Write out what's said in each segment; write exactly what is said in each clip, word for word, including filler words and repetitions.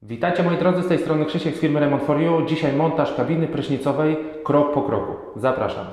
Witajcie moi drodzy, z tej strony Krzysiek z firmy Remont for You. Dzisiaj montaż kabiny prysznicowej krok po kroku. Zapraszam.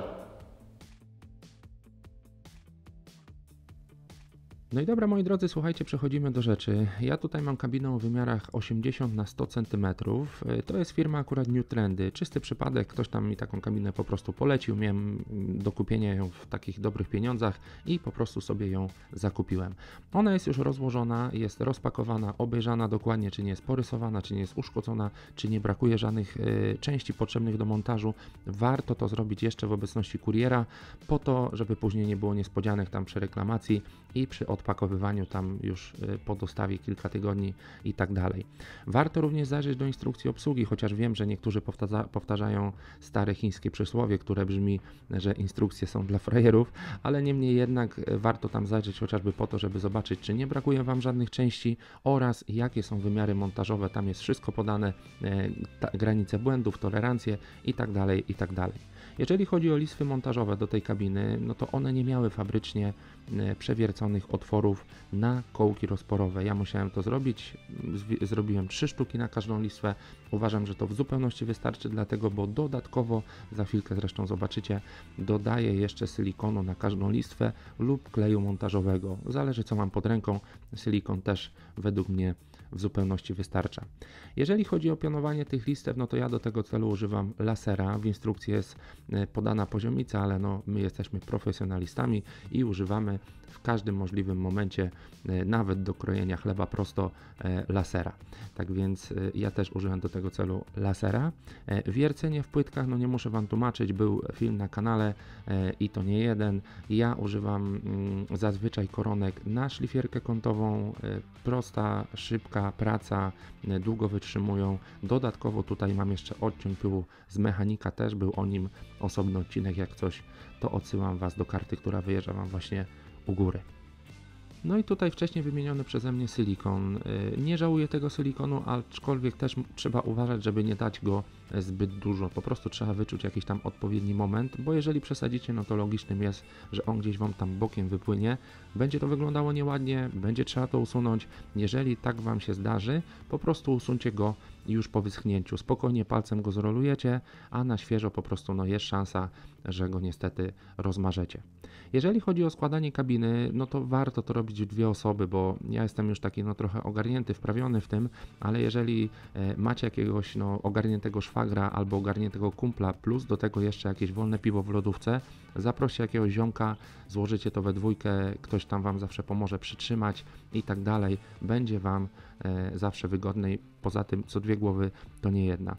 No i dobra moi drodzy, słuchajcie, przechodzimy do rzeczy. Ja tutaj mam kabinę o wymiarach osiemdziesiąt na sto centymetrów. To jest firma akurat New Trendy. Czysty przypadek, ktoś tam mi taką kabinę po prostu polecił. Miałem do kupienia ją w takich dobrych pieniądzach i po prostu sobie ją zakupiłem. Ona jest już rozłożona, jest rozpakowana, obejrzana dokładnie, czy nie jest porysowana, czy nie jest uszkodzona, czy nie brakuje żadnych y, części potrzebnych do montażu. Warto to zrobić jeszcze w obecności kuriera, po to, żeby później nie było niespodzianek tam przy reklamacji i przy odpakowywaniu tam już po dostawie kilka tygodni i tak dalej. Warto również zajrzeć do instrukcji obsługi, chociaż wiem, że niektórzy powtarza, powtarzają stare chińskie przysłowie, które brzmi, że instrukcje są dla frajerów, ale niemniej jednak warto tam zajrzeć chociażby po to, żeby zobaczyć, czy nie brakuje Wam żadnych części oraz jakie są wymiary montażowe. Tam jest wszystko podane, ta, granice błędów, tolerancje i tak dalej, i tak dalej. Jeżeli chodzi o listwy montażowe do tej kabiny, no to one nie miały fabrycznie przewierconych otworów na kołki rozporowe. Ja musiałem to zrobić, zrobiłem trzy sztuki na każdą listwę. Uważam, że to w zupełności wystarczy, dlatego, bo dodatkowo, za chwilkę zresztą zobaczycie, dodaję jeszcze silikonu na każdą listwę lub kleju montażowego. Zależy co mam pod ręką, silikon też według mnie w zupełności wystarcza. Jeżeli chodzi o pionowanie tych listew, no to ja do tego celu używam lasera. W instrukcji jest podana poziomica, ale no my jesteśmy profesjonalistami i używamy w każdym możliwym momencie, nawet do krojenia chleba prosto, lasera. Tak więc ja też użyłem do tego celu lasera. Wiercenie w płytkach, no nie muszę Wam tłumaczyć, był film na kanale i to nie jeden. Ja używam zazwyczaj koronek na szlifierkę kątową, prosta, szybka praca, długo wytrzymują. Dodatkowo tutaj mam jeszcze odcień pyłu z mechanika, też był o nim osobny odcinek, jak coś to odsyłam Was do karty, która wyjeżdża Wam właśnie u góry. No i tutaj wcześniej wymieniony przeze mnie silikon. Nie żałuję tego silikonu, aczkolwiek też trzeba uważać, żeby nie dać go zbyt dużo. Po prostu trzeba wyczuć jakiś tam odpowiedni moment, bo jeżeli przesadzicie, no to logicznym jest, że on gdzieś Wam tam bokiem wypłynie. Będzie to wyglądało nieładnie, będzie trzeba to usunąć. Jeżeli tak Wam się zdarzy, po prostu usuńcie go już po wyschnięciu. Spokojnie palcem go zrolujecie, a na świeżo po prostu no jest szansa, że go niestety rozmarzecie. Jeżeli chodzi o składanie kabiny, no to warto to robić w dwie osoby, bo ja jestem już taki no trochę ogarnięty, wprawiony w tym, ale jeżeli e, macie jakiegoś no ogarniętego szwagra albo ogarniętego kumpla, plus do tego jeszcze jakieś wolne piwo w lodówce, zaproście jakiegoś ziomka, złożycie to we dwójkę, ktoś tam Wam zawsze pomoże przytrzymać i tak dalej, będzie Wam e, zawsze wygodniej. Poza tym co dwie głowy to nie jedna.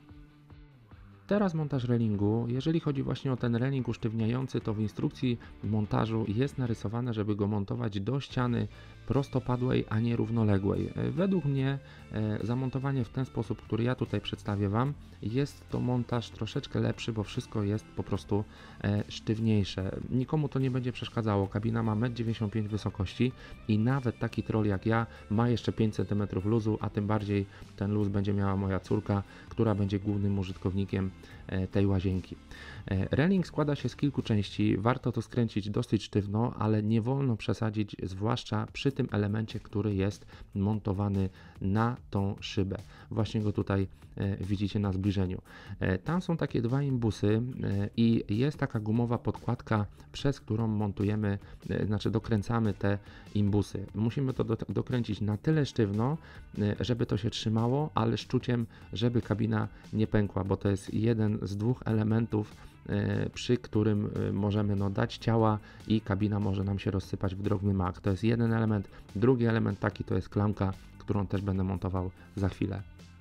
Teraz montaż relingu. Jeżeli chodzi właśnie o ten reling usztywniający, to w instrukcji montażu jest narysowane, żeby go montować do ściany prostopadłej, a nie równoległej. Według mnie e, zamontowanie w ten sposób, który ja tutaj przedstawię Wam, jest to montaż troszeczkę lepszy, bo wszystko jest po prostu e, sztywniejsze. Nikomu to nie będzie przeszkadzało. Kabina ma metr dziewięćdziesiąt pięć wysokości i nawet taki troll jak ja ma jeszcze pięć centymetrów luzu, a tym bardziej ten luz będzie miała moja córka, która będzie głównym użytkownikiem e, tej łazienki. E, reling składa się z kilku części. Warto to skręcić dosyć sztywno, ale nie wolno przesadzić, zwłaszcza przy tym elemencie, który jest montowany na tą szybę. Właśnie go tutaj e, widzicie na zbliżeniu. E, tam są takie dwa imbusy e, i jest taka gumowa podkładka, przez którą montujemy, e, znaczy dokręcamy te imbusy. Musimy to do, dokręcić na tyle sztywno, e, żeby to się trzymało, ale szczuciem, żeby kabina nie pękła, bo to jest jeden z dwóch elementów, przy którym możemy no, dać ciała i kabina może nam się rozsypać w drobny mak. To jest jeden element. Drugi element taki to jest klamka, którą też będę montował za chwilę.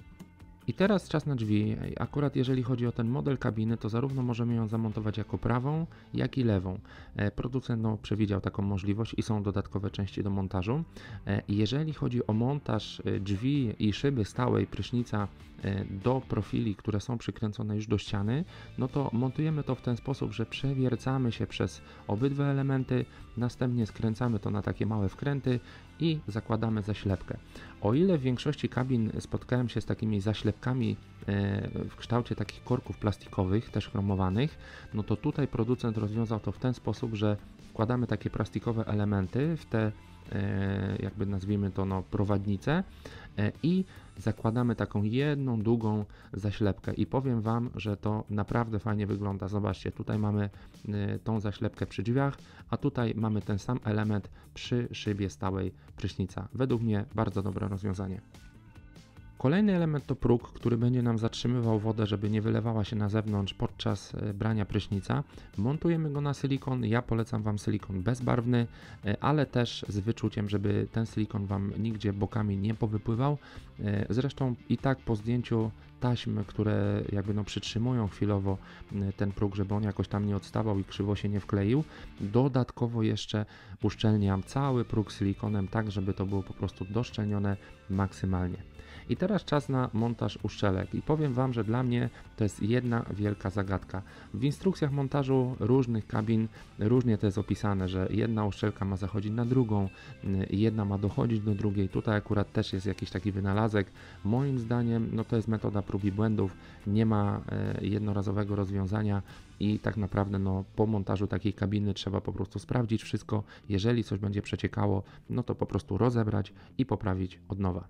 I teraz czas na drzwi. Akurat jeżeli chodzi o ten model kabiny, to zarówno możemy ją zamontować jako prawą, jak i lewą. Producent no, przewidział taką możliwość i są dodatkowe części do montażu. Jeżeli chodzi o montaż drzwi i szyby stałej prysznica do profili, które są przykręcone już do ściany, no to montujemy to w ten sposób, że przewiercamy się przez obydwa elementy, następnie skręcamy to na takie małe wkręty i zakładamy zaślepkę. O ile w większości kabin spotkałem się z takimi zaślepkami w kształcie takich korków plastikowych, też chromowanych, no to tutaj producent rozwiązał to w ten sposób, że wkładamy takie plastikowe elementy w te jakby nazwijmy to no, prowadnicę i zakładamy taką jedną długą zaślepkę i powiem Wam, że to naprawdę fajnie wygląda. Zobaczcie, tutaj mamy tą zaślepkę przy drzwiach, a tutaj mamy ten sam element przy szybie stałej prysznica. Według mnie bardzo dobre rozwiązanie. Kolejny element to próg, który będzie nam zatrzymywał wodę, żeby nie wylewała się na zewnątrz podczas brania prysznica. Montujemy go na silikon. Ja polecam Wam silikon bezbarwny, ale też z wyczuciem, żeby ten silikon Wam nigdzie bokami nie powypływał. Zresztą i tak po zdjęciu taśm, które jakby no przytrzymują chwilowo ten próg, żeby on jakoś tam nie odstawał i krzywo się nie wkleił. Dodatkowo jeszcze uszczelniam cały próg silikonem tak, żeby to było po prostu doszczelnione maksymalnie. I teraz czas na montaż uszczelek i powiem Wam, że dla mnie to jest jedna wielka zagadka. W instrukcjach montażu różnych kabin różnie to jest opisane, że jedna uszczelka ma zachodzić na drugą, jedna ma dochodzić do drugiej. Tutaj akurat też jest jakiś taki wynalazek. Moim zdaniem no to jest metoda prób i błędów, nie ma e, jednorazowego rozwiązania i tak naprawdę no, po montażu takiej kabiny trzeba po prostu sprawdzić wszystko. Jeżeli coś będzie przeciekało, no to po prostu rozebrać i poprawić od nowa.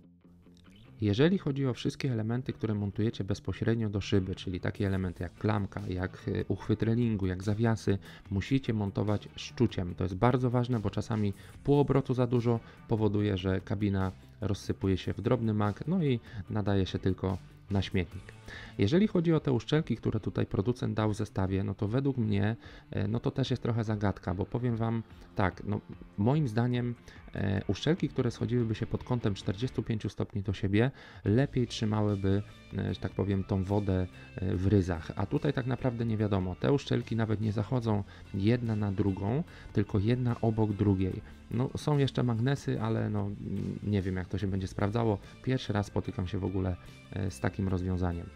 Jeżeli chodzi o wszystkie elementy, które montujecie bezpośrednio do szyby, czyli takie elementy jak klamka, jak uchwyt relingu, jak zawiasy, musicie montować szczuciem. To jest bardzo ważne, bo czasami pół obrotu za dużo powoduje, że kabina rozsypuje się w drobny mak, no i nadaje się tylko na śmietnik. Jeżeli chodzi o te uszczelki, które tutaj producent dał w zestawie, no to według mnie no to też jest trochę zagadka, bo powiem Wam tak, no moim zdaniem e, uszczelki, które schodziłyby się pod kątem czterdziestu pięciu stopni do siebie, lepiej trzymałyby, e, że tak powiem, tą wodę e, w ryzach, a tutaj tak naprawdę nie wiadomo, te uszczelki nawet nie zachodzą jedna na drugą, tylko jedna obok drugiej. No są jeszcze magnesy, ale no nie wiem jak to się będzie sprawdzało, pierwszy raz spotykam się w ogóle e, z takim rozwiązaniem.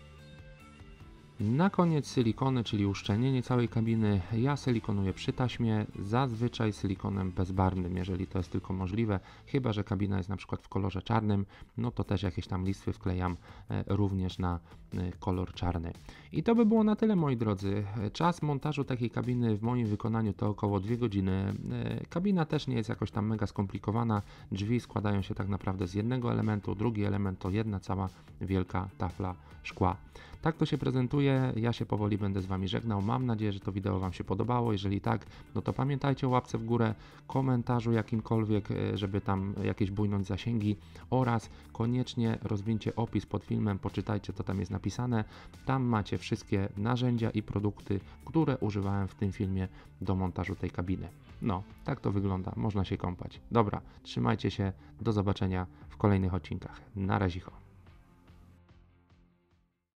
Na koniec silikony, czyli uszczelnienie całej kabiny. Ja silikonuję przy taśmie, zazwyczaj silikonem bezbarwnym, jeżeli to jest tylko możliwe, chyba że kabina jest na przykład w kolorze czarnym, no to też jakieś tam listwy wklejam e, również na e, kolor czarny. I to by było na tyle, moi drodzy. Czas montażu takiej kabiny w moim wykonaniu to około dwie godziny. E, kabina też nie jest jakoś tam mega skomplikowana, drzwi składają się tak naprawdę z jednego elementu, drugi element to jedna cała wielka tafla szkła. Tak to się prezentuje, ja się powoli będę z Wami żegnał, mam nadzieję, że to wideo Wam się podobało, jeżeli tak, no to pamiętajcie o łapce w górę, komentarzu jakimkolwiek, żeby tam jakieś bujnąć zasięgi oraz koniecznie rozwinьте opis pod filmem, poczytajcie co tam jest napisane, tam macie wszystkie narzędzia i produkty, które używałem w tym filmie do montażu tej kabiny. No, tak to wygląda, można się kąpać. Dobra, trzymajcie się, do zobaczenia w kolejnych odcinkach. Na razie.